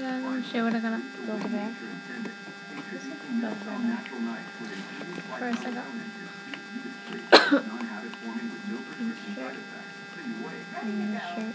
then she would have got Build-A-Bear. First I got shirt.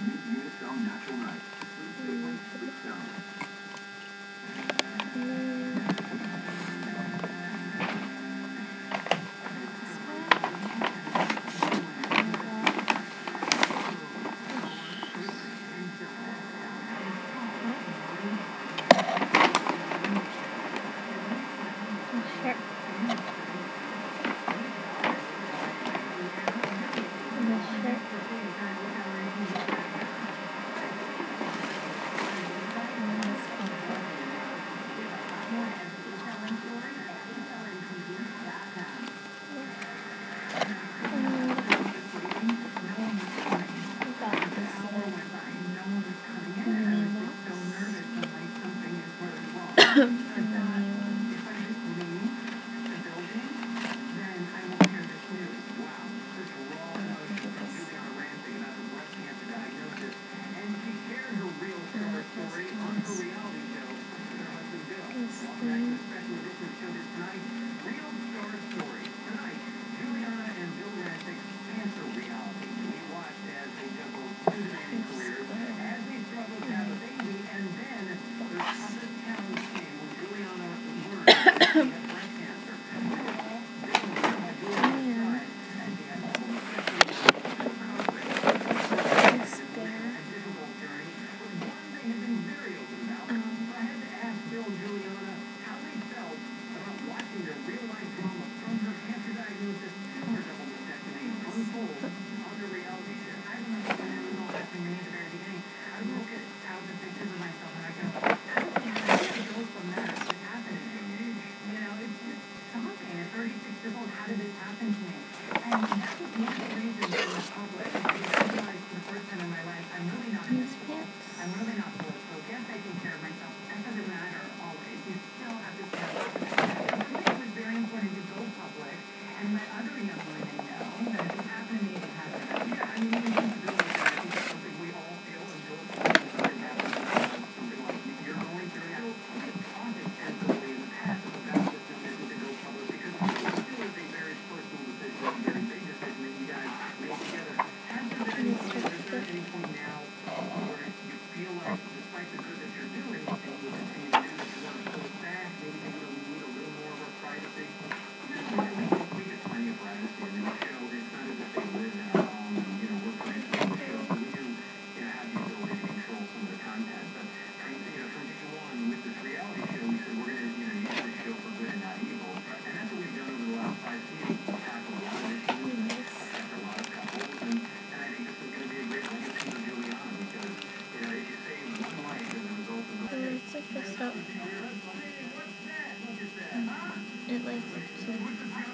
It likes it too.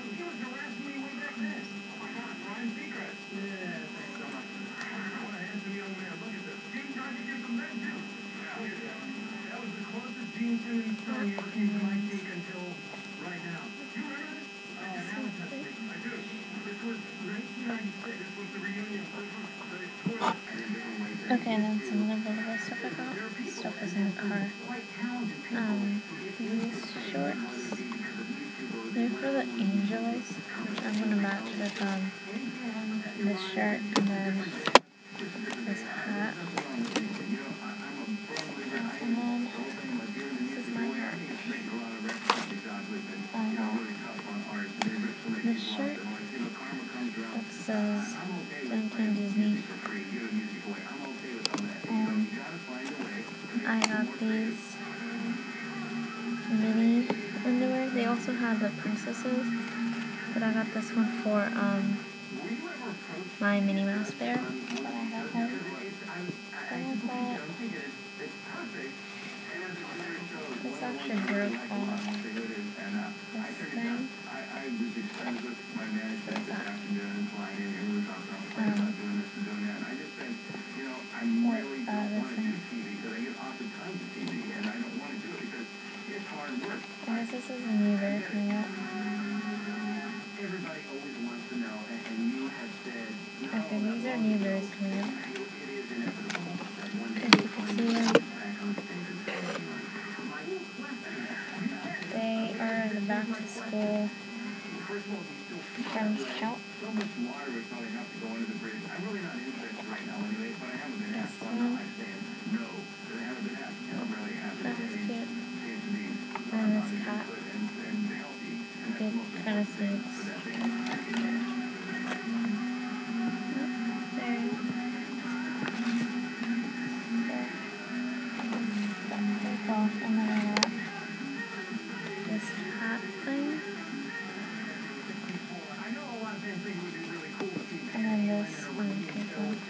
Okay, and then some of the Build-A-Bear stuff I got. This stuff is in the car. These shorts, they're for the angels, which I'm going to match with this shirt and then this hat. And then this is my hat. This shirt that says Downtown Disney. I got these mini underwear. They also had the princesses, but I got this one for my Minnie Mouse bear that I have home. This actually broke this thing. I guess this is a new bear coming out. Okay, these are new bears coming out. If you can see them. to scale Friend's count. This one. That is cute. And this cat. Good kind of seeds. There. Take off, and then I got this hat thing. And then this one take off.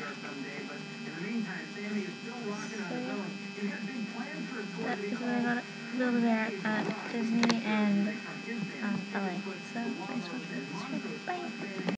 So, that is what I got Build-A-Bear at Disney and LA. So, thanks for watching. Bye!